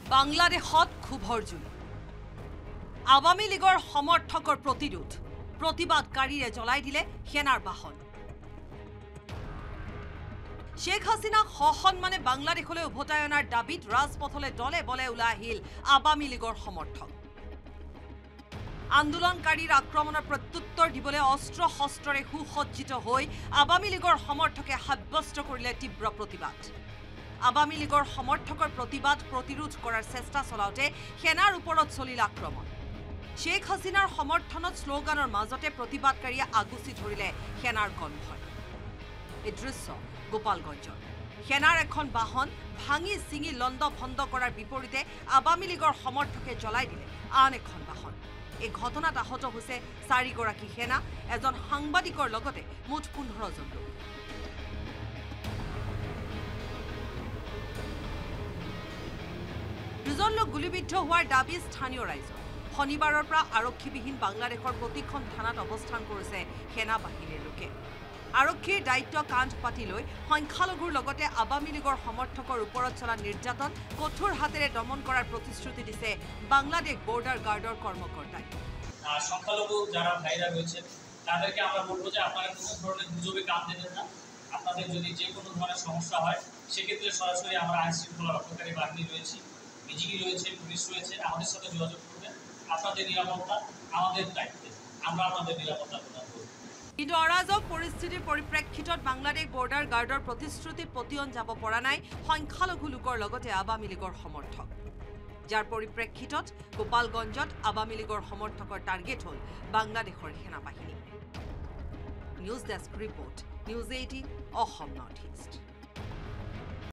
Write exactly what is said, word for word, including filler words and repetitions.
বাংলাদেশত ক্ষোভৰ জুই আৱামী লীগৰ সমৰ্থকৰ প্ৰতিৰোধ প্ৰতিবাদকাৰীৰে জ্বলাই দিলে সেনাৰ বাহন শেখ হাসিনা সসন্মানে বাংলাদেশলৈ উভতাই অনাৰ দাবীত ৰাজপথলৈ দলে বলে ওলাই আহিল আৱামী লীগৰ সমৰ্থক আন্দোলনকাৰীৰ আক্ৰমণৰ প্ৰত্যুত্তৰ দিবলৈ অস্ত্ৰ শস্ত্ৰৰে সুসজ্জিত হৈ আৱামী লীগৰ সমৰ্থকে সাব্যস্ত কৰিলে তীব্ৰ প্ৰতিবাদ আৱামী লীগৰ সমৰ্থকৰ প্ৰতিবাদ প্ৰতিৰোধ কৰাৰ চেষ্টা চলাওঁতে সেনাৰ ওপৰত চলিল আক্ৰমণ শেখ হাসিনাৰ সমৰ্থনত শ্লোগানৰ মাজতে প্ৰতিবাদকাৰীয়ে আগুচি ধৰিলে সেনাৰ কনভয় এই দৃশ্য গোপালগঞ্জৰ সেনাৰ এখন বাহন ভাঙি চিঙি লণ্ড ভণ্ড কৰাৰ বিপৰীতে আৱামী লীগৰ সমৰ্থকে জ্বলাই দিলে আন এখন বাহন এই ঘটনাত আহত হৈছে চাৰিগৰাকী সেনা এজন সাংবাদিকৰ লগতে মুঠ পোন্ধৰ জন লোক দুজন লোক গুলিবিদ্ধ হোৱাৰ দাবী স্থানীয় ৰাইজৰ শনিবাৰৰ পৰা আৰক্ষীবিহীন বাংলাদেশৰ প্ৰতিখন থানাত অৱস্থান কৰিছে সেনা বাহিনীৰ লোকে আৰক্ষীৰ দায়িত্ব কান্ধ পাতি লৈ সংখ্যালঘুৰ লগতে আৱামী লীগৰ সমৰ্থকৰ ওপৰত চলা নিৰ্যাতন কঠোৰ হাতেৰে দমন কৰাৰ প্ৰতিশ্ৰুতি দিছে বাংলাদেশ বৰ্ডাৰ গাৰ্ডৰ কৰ্মকৰ্তাই সংখ্যালঘু যারা ভাইরা রয়েছে তাদেরকে আমরা বলবো যে আপনারা কোনো ধরনের গুজবে কান দেবেন না আপনাদের যদি যে কোনো ধরনের সমস্যা হয় সেক্ষেত্রে সরাসরি আমরা আইন শৃঙ্খলা রক্ষাকারী বাহিনী রয়েছে বিজিবি রয়েছে পুলিশ রয়েছে আমাদের সাথে যোগাযোগ করবেন আপনাদের নিরাপত্তা আমাদের দায়িত্বে আমরা আপনাদের নিরাপত্তা প্রদান করব কিন্তু অৰাজক পৰিস্থিতিৰ পৰিপ্ৰেক্ষিতত বাংলাদেশ বৰ্ডাৰ গাৰ্ডৰ প্ৰতিশ্ৰুতিত পতিয়ন যাব পৰা নাই সংখ্যালঘু লোকৰ লগতে আৱামী লীগৰ সমৰ্থক যাৰ পৰিপ্ৰেক্ষিতত গোপালগঞ্জত আৱামী লীগৰ সমৰ্থকৰ টাৰ্গেট হ'ল বাংলাদেশৰ সেনাবাহিনী news desk report news eighteen Assam north east